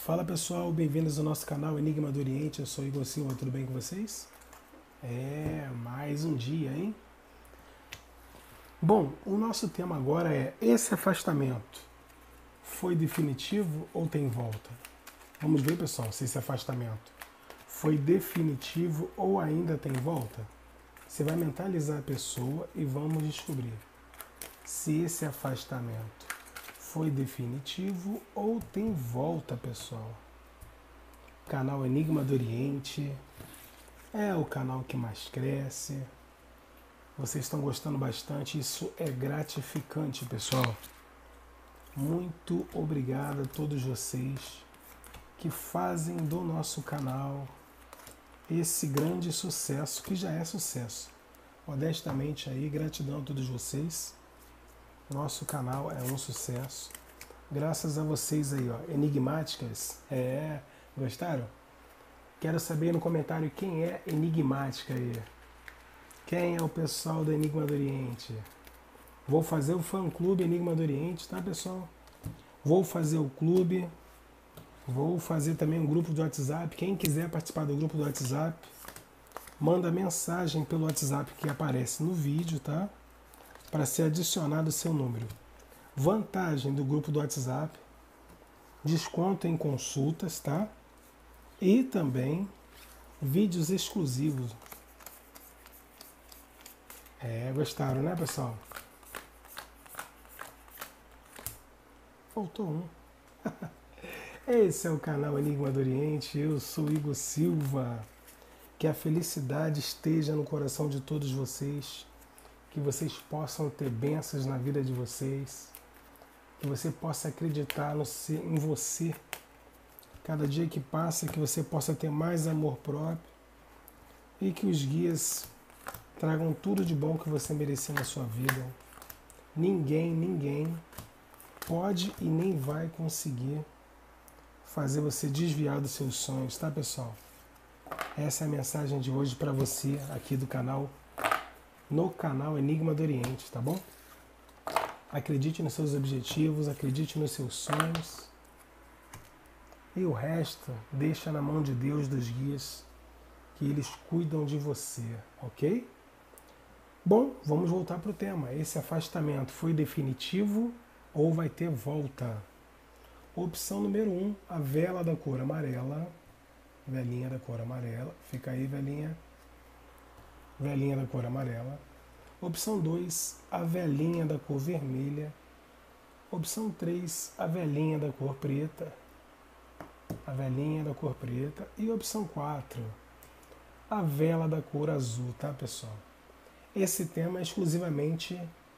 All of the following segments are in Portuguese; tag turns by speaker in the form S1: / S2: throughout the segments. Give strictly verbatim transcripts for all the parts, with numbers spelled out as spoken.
S1: Fala pessoal, bem-vindos ao nosso canal Enigma do Oriente, eu sou Igor Silva, tudo bem com vocês? É, mais um dia, hein? Bom, o nosso tema agora é: esse afastamento foi definitivo ou tem volta? Vamos ver, pessoal, se esse afastamento foi definitivo ou ainda tem volta? Você vai mentalizar a pessoa e vamos descobrir se esse afastamento foi definitivo ou tem volta, pessoal. Canal Enigma do Oriente é o canal que mais cresce. Vocês estão gostando bastante, isso é gratificante, pessoal. Muito obrigado a todos vocês que fazem do nosso canal esse grande sucesso, que já é sucesso. Modestamente aí, gratidão a todos vocês. Nosso canal é um sucesso. Graças a vocês aí, ó, enigmáticas. É, gostaram? Quero saber no comentário quem é enigmática aí. Quem é o pessoal do Enigma do Oriente? Vou fazer o fã-clube Enigma do Oriente, tá, pessoal? Vou fazer o clube. Vou fazer também um grupo do WhatsApp. Quem quiser participar do grupo do WhatsApp, manda mensagem pelo WhatsApp que aparece no vídeo, tá? Para ser adicionado o seu número. Vantagem do grupo do WhatsApp: desconto em consultas, tá? E também vídeos exclusivos. É, gostaram, né, pessoal? Faltou um. Esse é o canal Enigma do Oriente, eu sou Igor Silva. Que a felicidade esteja no coração de todos vocês, que vocês possam ter bênçãos na vida de vocês, que você possa acreditar no, em você, cada dia que passa, que você possa ter mais amor próprio e que os guias tragam tudo de bom que você merecer na sua vida. Ninguém, ninguém pode e nem vai conseguir fazer você desviar dos seus sonhos, tá, pessoal? Essa é a mensagem de hoje para você aqui do canal, no canal Enigma do Oriente, tá bom? Acredite nos seus objetivos, acredite nos seus sonhos e o resto deixa na mão de Deus, dos guias, que eles cuidam de você, ok? Bom, vamos voltar para o tema. Esse afastamento foi definitivo ou vai ter volta? Opção número um, a vela da cor amarela. Velinha da cor amarela. Fica aí, velhinha. Velinha da cor amarela. Opção dois, a velinha da cor vermelha. Opção três, a velinha da cor preta. A velinha da cor preta. E opção quatro, a vela da cor azul, tá, pessoal? Esse tema é exclusivamente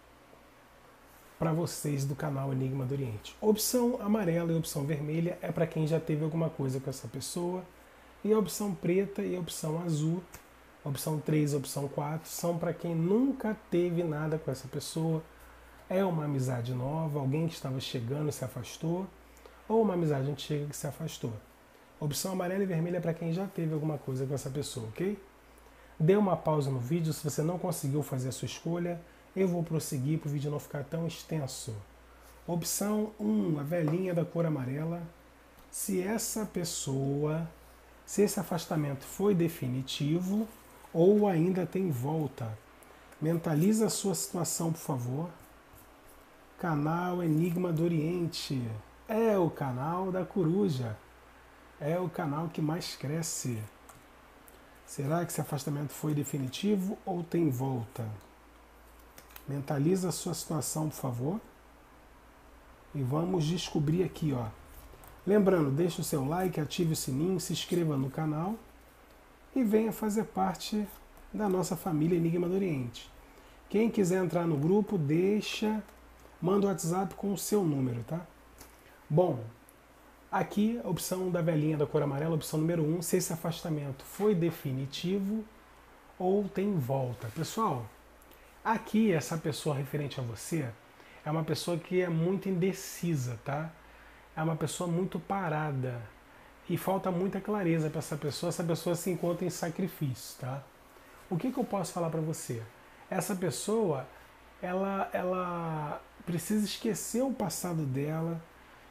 S1: para vocês do canal Enigma do Oriente. Opção amarela e opção vermelha é para quem já teve alguma coisa com essa pessoa. E a opção preta e a opção azul, opção três e opção quatro, são para quem nunca teve nada com essa pessoa. É uma amizade nova, alguém que estava chegando e se afastou, ou uma amizade antiga que se afastou. Opção amarela e vermelha é para quem já teve alguma coisa com essa pessoa, ok? Dê uma pausa no vídeo, se você não conseguiu fazer a sua escolha, eu vou prosseguir para o vídeo não ficar tão extenso. Opção um, a velinha da cor amarela. Se essa pessoa, se esse afastamento foi definitivo ou ainda tem volta. Mentaliza a sua situação, por favor. Canal Enigma do Oriente. É o canal da coruja. É o canal que mais cresce. Será que esse afastamento foi definitivo ou tem volta? Mentaliza a sua situação, por favor. E vamos descobrir aqui, ó. Lembrando, deixe o seu like, ative o sininho, se inscreva no canal e venha fazer parte da nossa família Enigma do Oriente. Quem quiser entrar no grupo, deixa, manda o WhatsApp com o seu número, tá? Bom, aqui a opção da velinha da cor amarela, opção número um, se esse afastamento foi definitivo ou tem volta. Pessoal, aqui essa pessoa referente a você é uma pessoa que é muito indecisa, tá? É uma pessoa muito parada e falta muita clareza para essa pessoa. Essa pessoa se encontra em sacrifício, tá? O que, que eu posso falar para você? Essa pessoa, ela, ela precisa esquecer o passado dela,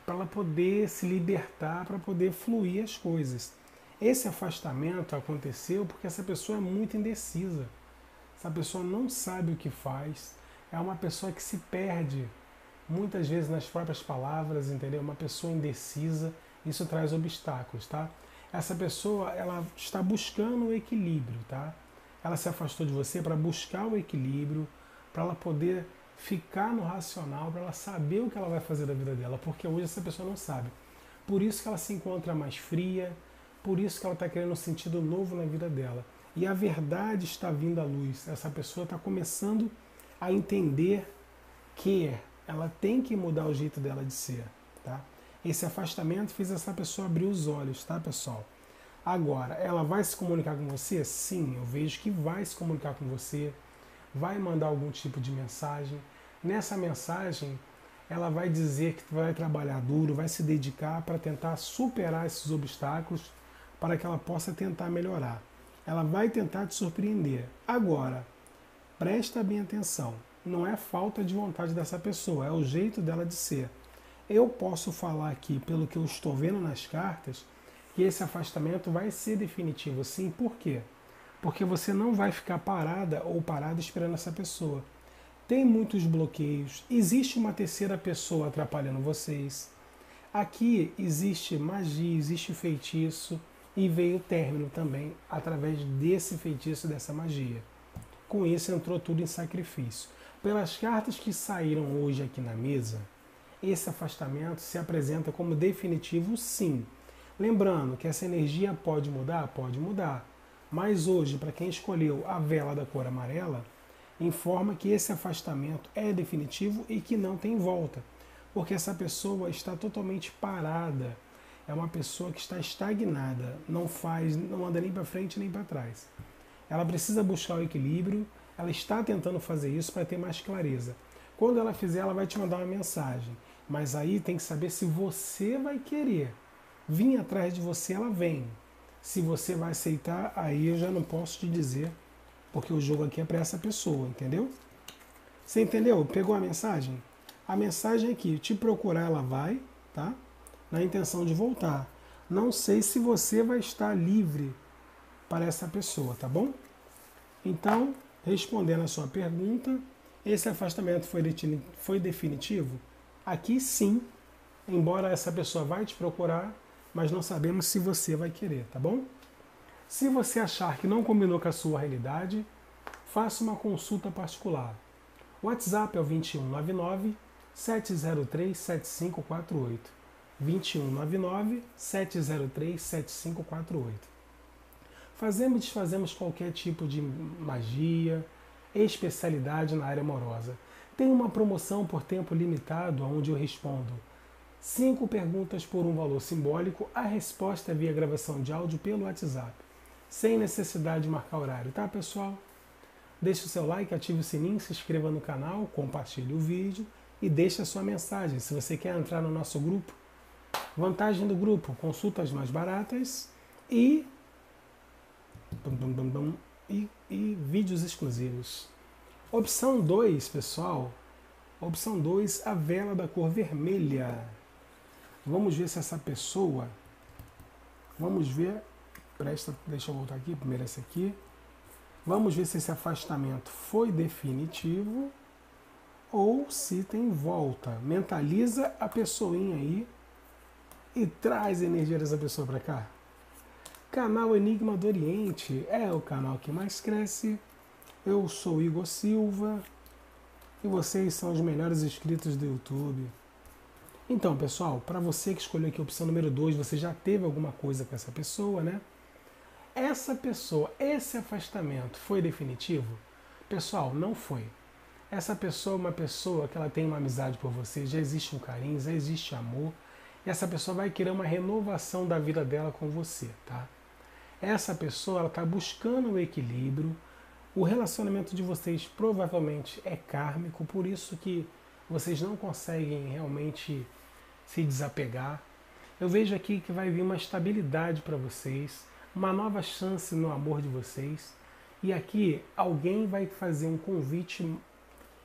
S1: para ela poder se libertar, para poder fluir as coisas. Esse afastamento aconteceu porque essa pessoa é muito indecisa. Essa pessoa não sabe o que faz. É uma pessoa que se perde muitas vezes nas próprias palavras, entendeu? Uma pessoa indecisa. Isso traz obstáculos, tá? Essa pessoa, ela está buscando o equilíbrio, tá? Ela se afastou de você para buscar o equilíbrio, para ela poder ficar no racional, para ela saber o que ela vai fazer da vida dela, porque hoje essa pessoa não sabe. Por isso que ela se encontra mais fria, por isso que ela está querendo um sentido novo na vida dela. E a verdade está vindo à luz. Essa pessoa está começando a entender que ela tem que mudar o jeito dela de ser, tá? Esse afastamento fez essa pessoa abrir os olhos, tá, pessoal? Agora, ela vai se comunicar com você? Sim, eu vejo que vai se comunicar com você, vai mandar algum tipo de mensagem. Nessa mensagem, ela vai dizer que vai trabalhar duro, vai se dedicar para tentar superar esses obstáculos, para que ela possa tentar melhorar. Ela vai tentar te surpreender. Agora, presta bem atenção, não é falta de vontade dessa pessoa, é o jeito dela de ser. Eu posso falar aqui, pelo que eu estou vendo nas cartas, que esse afastamento vai ser definitivo, sim. Por quê? Porque você não vai ficar parada ou parado esperando essa pessoa. Tem muitos bloqueios, existe uma terceira pessoa atrapalhando vocês. Aqui existe magia, existe feitiço e veio o término também através desse feitiço, dessa magia. Com isso entrou tudo em sacrifício. Pelas cartas que saíram hoje aqui na mesa, esse afastamento se apresenta como definitivo, sim. Lembrando que essa energia pode mudar? Pode mudar. Mas hoje, para quem escolheu a vela da cor amarela, informa que esse afastamento é definitivo e que não tem volta. Porque essa pessoa está totalmente parada. É uma pessoa que está estagnada. Não faz, não anda nem para frente nem para trás. Ela precisa buscar o equilíbrio. Ela está tentando fazer isso para ter mais clareza. Quando ela fizer, ela vai te mandar uma mensagem. Mas aí tem que saber se você vai querer. Vir atrás de você, ela vem. Se você vai aceitar, aí eu já não posso te dizer, porque o jogo aqui é para essa pessoa, entendeu? Você entendeu? Pegou a mensagem? A mensagem é que te procurar ela vai, tá? Na intenção de voltar. Não sei se você vai estar livre para essa pessoa, tá bom? Então, respondendo a sua pergunta, esse afastamento foi, foi definitivo? Aqui sim, embora essa pessoa vai te procurar, mas não sabemos se você vai querer, tá bom? Se você achar que não combinou com a sua realidade, faça uma consulta particular. O WhatsApp é o vinte e um nove nove, sete zero três, sete cinco quatro oito. vinte e um nove nove, sete zero três, sete cinco quatro oito. Fazemos e desfazemos qualquer tipo de magia, especialidade na área amorosa. Tem uma promoção por tempo limitado, onde eu respondo cinco perguntas por um valor simbólico. A resposta é via gravação de áudio pelo WhatsApp, sem necessidade de marcar horário, tá, pessoal? Deixe o seu like, ative o sininho, se inscreva no canal, compartilhe o vídeo e deixe a sua mensagem. Se você quer entrar no nosso grupo, vantagem do grupo, consultas mais baratas e, e, e vídeos exclusivos. Opção dois, pessoal. Opção dois, a vela da cor vermelha. Vamos ver se essa pessoa... Vamos ver... Presta, deixa eu voltar aqui, primeiro esse aqui. Vamos ver se esse afastamento foi definitivo ou se tem volta. Mentaliza a pessoinha aí e traz a energia dessa pessoa para cá. Canal Enigma do Oriente é o canal que mais cresce. Eu sou Igor Silva e vocês são os melhores inscritos do YouTube. Então, pessoal, para você que escolheu aqui a opção número dois, você já teve alguma coisa com essa pessoa, né? Essa pessoa, esse afastamento foi definitivo? Pessoal, não foi. Essa pessoa é uma pessoa que ela tem uma amizade por você, já existe um carinho, já existe amor, e essa pessoa vai querer uma renovação da vida dela com você, tá? Essa pessoa, ela está buscando o equilíbrio. O relacionamento de vocês provavelmente é kármico, por isso que vocês não conseguem realmente se desapegar. Eu vejo aqui que vai vir uma estabilidade para vocês, uma nova chance no amor de vocês. E aqui alguém vai fazer um convite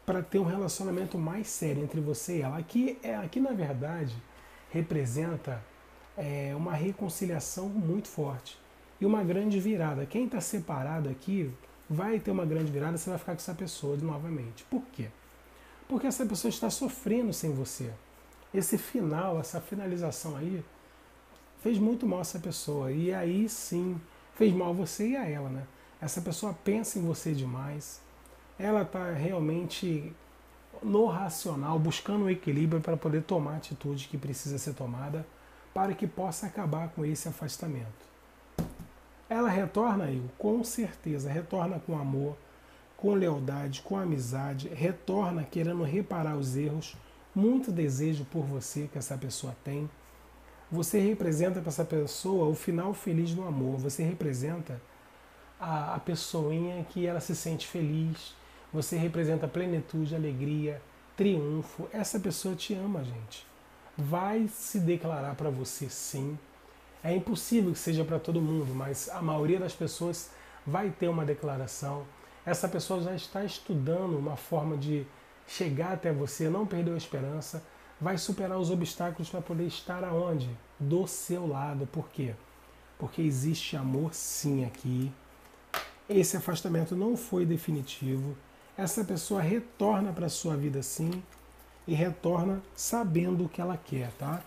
S1: para ter um relacionamento mais sério entre você e ela. Aqui, é, aqui na verdade, representa é, uma reconciliação muito forte e uma grande virada. Quem está separado aqui vai ter uma grande virada, você vai ficar com essa pessoa novamente. Por quê? Porque essa pessoa está sofrendo sem você. Esse final, essa finalização aí, fez muito mal a essa pessoa. E aí sim, fez mal a você e a ela, né? Essa pessoa pensa em você demais. Ela está realmente no racional, buscando o equilíbrio para poder tomar a atitude que precisa ser tomada para que possa acabar com esse afastamento. Ela retorna, Igor? Com certeza. Retorna com amor, com lealdade, com amizade. Retorna querendo reparar os erros. Muito desejo por você que essa pessoa tem. Você representa para essa pessoa o final feliz do amor. Você representa a, a pessoinha que ela se sente feliz. Você representa plenitude, alegria, triunfo. Essa pessoa te ama, gente. Vai se declarar para você sim. É impossível que seja para todo mundo, mas a maioria das pessoas vai ter uma declaração. Essa pessoa já está estudando uma forma de chegar até você, não perdeu a esperança, vai superar os obstáculos para poder estar aonde? Do seu lado. Por quê? Porque existe amor sim aqui. Esse afastamento não foi definitivo. Essa pessoa retorna para a sua vida sim e retorna sabendo o que ela quer, tá?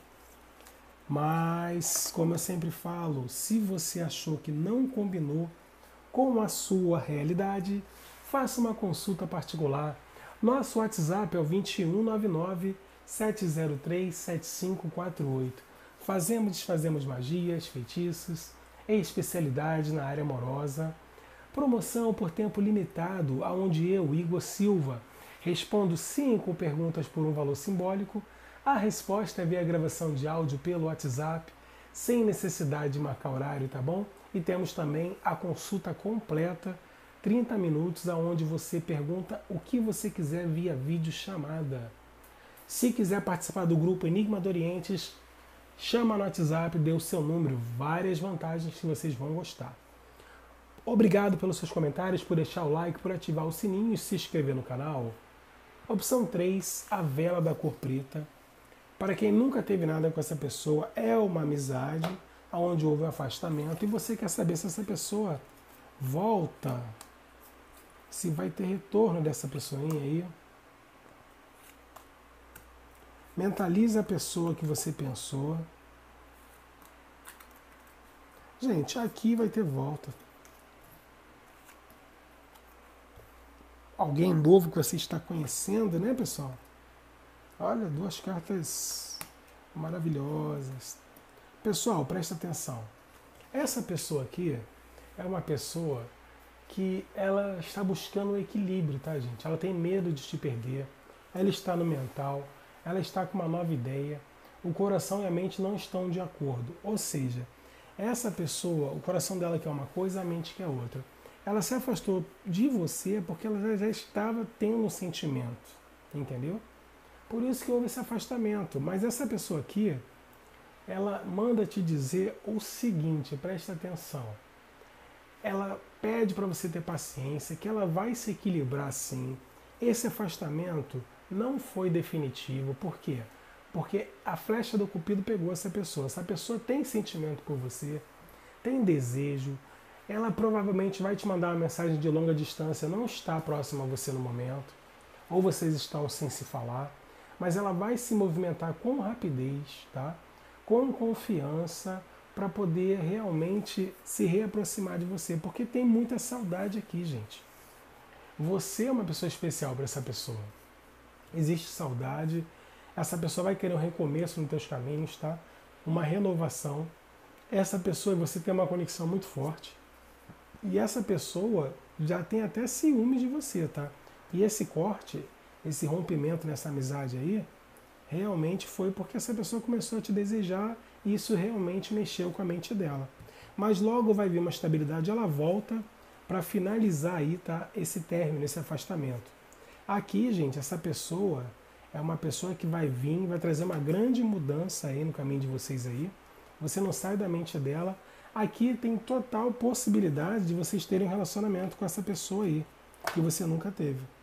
S1: Mas, como eu sempre falo, se você achou que não combinou com a sua realidade, faça uma consulta particular. Nosso WhatsApp é o dois um nove nove, sete zero três, sete cinco quatro oito. Fazemos e desfazemos magias, feitiços, especialidade na área amorosa. Promoção por tempo limitado, onde eu, Igor Silva, respondo cinco perguntas por um valor simbólico. A resposta é via gravação de áudio pelo WhatsApp, sem necessidade de marcar horário, tá bom? E temos também a consulta completa, trinta minutos, onde você pergunta o que você quiser via vídeo chamada. Se quiser participar do grupo Enigma do Orientes, chama no WhatsApp, dê o seu número, várias vantagens que vocês vão gostar. Obrigado pelos seus comentários, por deixar o like, por ativar o sininho e se inscrever no canal. Opção três, a vela da cor preta. Para quem nunca teve nada com essa pessoa, é uma amizade, onde houve um afastamento, e você quer saber se essa pessoa volta, se vai ter retorno dessa pessoinha aí. Mentaliza a pessoa que você pensou. Gente, aqui vai ter volta. Alguém novo que você está conhecendo, né, pessoal? Olha, duas cartas maravilhosas. Pessoal, presta atenção. Essa pessoa aqui é uma pessoa que ela está buscando o equilíbrio, tá, gente? Ela tem medo de te perder. Ela está no mental. Ela está com uma nova ideia. O coração e a mente não estão de acordo. Ou seja, essa pessoa, o coração dela quer uma coisa, a mente quer outra. Ela se afastou de você porque ela já estava tendo um sentimento, entendeu? Por isso que houve esse afastamento. Mas essa pessoa aqui, ela manda te dizer o seguinte, presta atenção. Ela pede para você ter paciência, que ela vai se equilibrar sim. Esse afastamento não foi definitivo. Por quê? Porque a flecha do cupido pegou essa pessoa. Essa pessoa tem sentimento por você, tem desejo. Ela provavelmente vai te mandar uma mensagem de longa distância, não está próxima a você no momento, ou vocês estão sem se falar, mas ela vai se movimentar com rapidez, tá? Com confiança, para poder realmente se reaproximar de você, porque tem muita saudade aqui, gente. Você é uma pessoa especial para essa pessoa. Existe saudade, essa pessoa vai querer um recomeço nos teus caminhos, tá? Uma renovação. Essa pessoa e você tem uma conexão muito forte. E essa pessoa já tem até ciúme de você, tá? E esse corte, esse rompimento nessa amizade aí, realmente foi porque essa pessoa começou a te desejar e isso realmente mexeu com a mente dela. Mas logo vai vir uma estabilidade, ela volta para finalizar aí, tá? Esse término, esse afastamento. Aqui, gente, essa pessoa é uma pessoa que vai vir, vai trazer uma grande mudança aí no caminho de vocês aí. Você não sai da mente dela. Aqui tem total possibilidade de vocês terem um relacionamento com essa pessoa aí, que você nunca teve.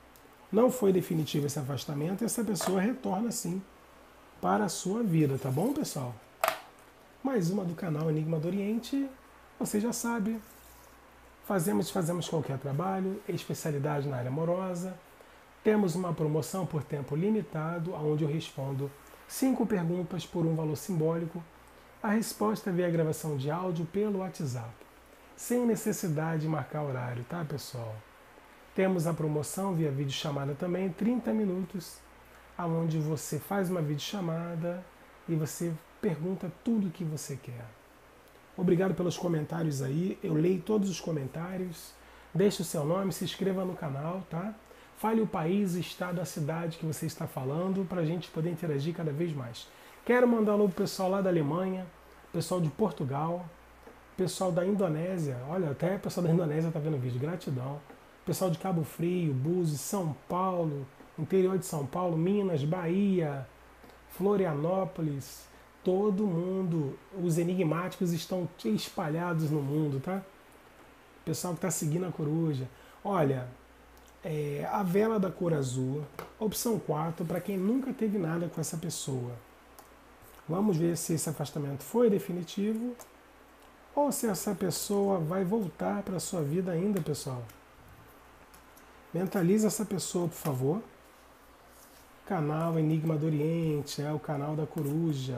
S1: Não foi definitivo esse afastamento e essa pessoa retorna sim para a sua vida, tá bom, pessoal? Mais uma do canal Enigma do Oriente. Você já sabe, fazemos fazemos qualquer trabalho, especialidade na área amorosa. Temos uma promoção por tempo limitado, onde eu respondo cinco perguntas por um valor simbólico. A resposta via gravação de áudio pelo WhatsApp, sem necessidade de marcar horário, tá, pessoal? Temos a promoção via videochamada também, trinta minutos, onde você faz uma videochamada e você pergunta tudo o que você quer. Obrigado pelos comentários aí, eu leio todos os comentários. Deixe o seu nome, se inscreva no canal, tá? Fale o país, o estado, a cidade que você está falando, para a gente poder interagir cada vez mais. Quero mandar um alô pro pessoal lá da Alemanha, pessoal de Portugal, pessoal da Indonésia. Olha, até o pessoal da Indonésia está vendo o vídeo, gratidão. Pessoal de Cabo Frio, Búzios, São Paulo, interior de São Paulo, Minas, Bahia, Florianópolis, todo mundo, os enigmáticos estão espalhados no mundo, tá? Pessoal que está seguindo a coruja. Olha, é, a vela da cor azul, opção quatro, para quem nunca teve nada com essa pessoa. Vamos ver se esse afastamento foi definitivo ou se essa pessoa vai voltar para a sua vida ainda, pessoal. Mentaliza essa pessoa, por favor. Canal Enigma do Oriente, é o canal da coruja.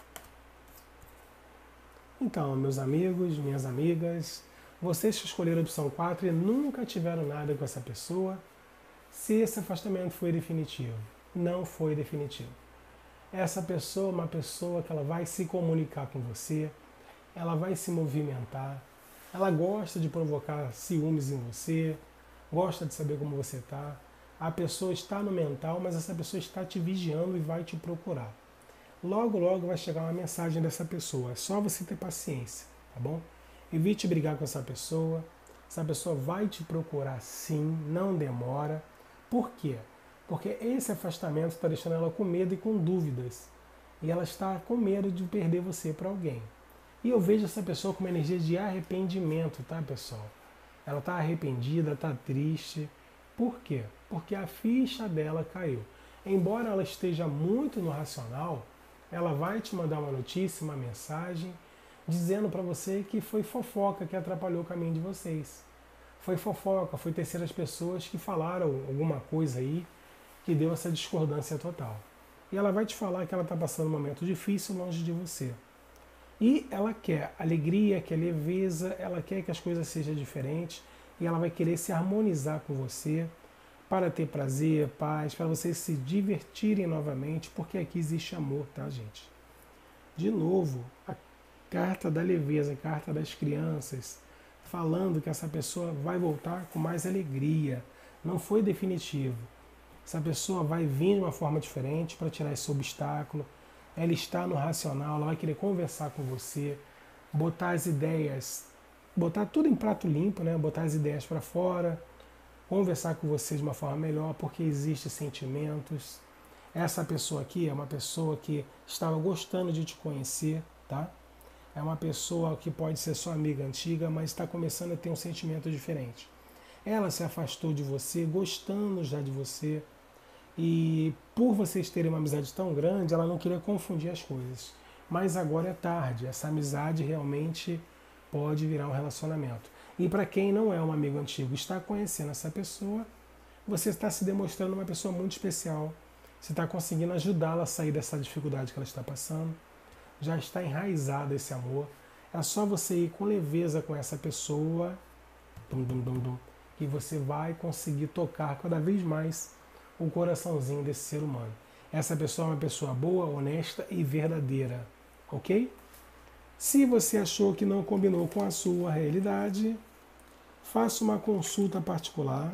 S1: Então, meus amigos, minhas amigas, vocês que escolheram a opção quatro e nunca tiveram nada com essa pessoa, se esse afastamento foi definitivo, não foi definitivo. Essa pessoa é uma pessoa que ela vai se comunicar com você, ela vai se movimentar, ela gosta de provocar ciúmes em você, gosta de saber como você está. A pessoa está no mental, mas essa pessoa está te vigiando e vai te procurar. Logo, logo vai chegar uma mensagem dessa pessoa. É só você ter paciência, tá bom? Evite brigar com essa pessoa. Essa pessoa vai te procurar sim, não demora. Por quê? Porque esse afastamento está deixando ela com medo e com dúvidas. E ela está com medo de perder você para alguém. E eu vejo essa pessoa com uma energia de arrependimento, tá, pessoal? Ela está arrependida, está triste. Por quê? Porque a ficha dela caiu. Embora ela esteja muito no racional, ela vai te mandar uma notícia, uma mensagem, dizendo para você que foi fofoca que atrapalhou o caminho de vocês. Foi fofoca, foi terceiras pessoas que falaram alguma coisa aí que deu essa discordância total. E ela vai te falar que ela está passando um momento difícil longe de você. E ela quer alegria, quer leveza, ela quer que as coisas sejam diferentes e ela vai querer se harmonizar com você para ter prazer, paz, para vocês se divertirem novamente, porque aqui existe amor, tá, gente? De novo, a carta da leveza, a carta das crianças, falando que essa pessoa vai voltar com mais alegria. Não foi definitivo. Essa pessoa vai vir de uma forma diferente para tirar esse obstáculo. Ela está no racional, ela vai querer conversar com você, botar as ideias, botar tudo em prato limpo, né? Botar as ideias para fora, conversar com você de uma forma melhor, porque existem sentimentos. Essa pessoa aqui é uma pessoa que estava gostando de te conhecer, tá? É uma pessoa que pode ser sua amiga antiga, mas está começando a ter um sentimento diferente. Ela se afastou de você, gostando já de você, e por vocês terem uma amizade tão grande, ela não queria confundir as coisas. Mas agora é tarde, essa amizade realmente pode virar um relacionamento. E para quem não é um amigo antigo, está conhecendo essa pessoa, você está se demonstrando uma pessoa muito especial. Você está conseguindo ajudá-la a sair dessa dificuldade que ela está passando. Já está enraizado esse amor. É só você ir com leveza com essa pessoa, dum, dum, dum, dum, que você vai conseguir tocar cada vez mais o coraçãozinho desse ser humano. Essa pessoa é uma pessoa boa, honesta e verdadeira, ok? Se você achou que não combinou com a sua realidade, faça uma consulta particular.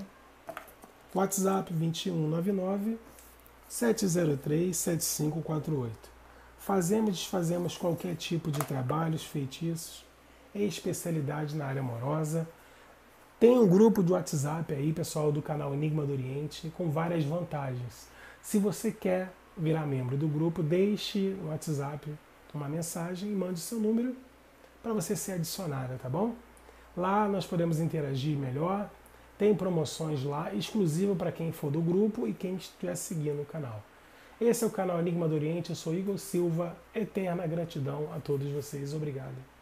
S1: WhatsApp vinte e um nove nove, sete zero três, sete cinco quatro oito. Fazemos e desfazemos qualquer tipo de trabalhos, feitiços, especialidade na área amorosa. Tem um grupo de WhatsApp aí, pessoal, do canal Enigma do Oriente, com várias vantagens. Se você quer virar membro do grupo, deixe no WhatsApp uma mensagem e mande seu número para você ser adicionada, tá bom? Lá nós podemos interagir melhor, Tem promoções lá, exclusivo para quem for do grupo e quem estiver seguindo o canal. Esse é o canal Enigma do Oriente, eu sou Igor Silva, eterna gratidão a todos vocês, obrigado.